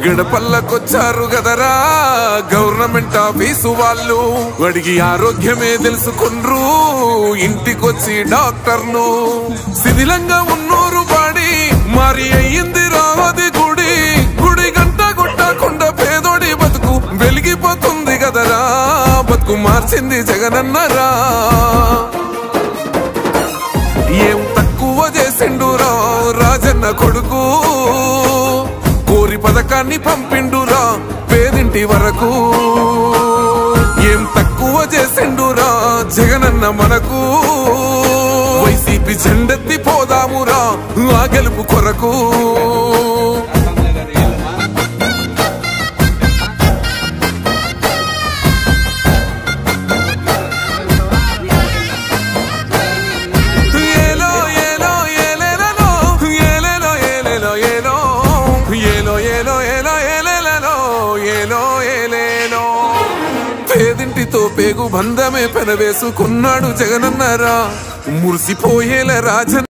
గడపల్లకొచ్చారు గదరా government office వాళ్ళు, అడిగి ఆరోగ్యమే తెలుసుకుండ్రు ఇంటికొచ్చి డాక్టర్ను. శిథిలంగా ఉన్నూరు పాడి మరి అయ్యింది రావది గుడి, గుడి గంట కొట్టకుండా పేదోడి బతుకు వెలిగిపోతుంది గదరా, బతుకు మార్చింది జగనన్నరా. ఏం తక్కువ చేసిండురా రాజన్న కొడుకు, కోరి పథకాన్ని పంపిండురా పేదింటి వరకు. ఏం తక్కువ చేసిండురా జగనన్న మనకు, వైసీపీ జెండెత్తి పోదామురా ఆ గెలుపు కొరకు. పేదింటితో పేగు బంధమే పెనవేసుకున్నాడు జగనన్నరా, మురిసిపోయేల రాజన్న.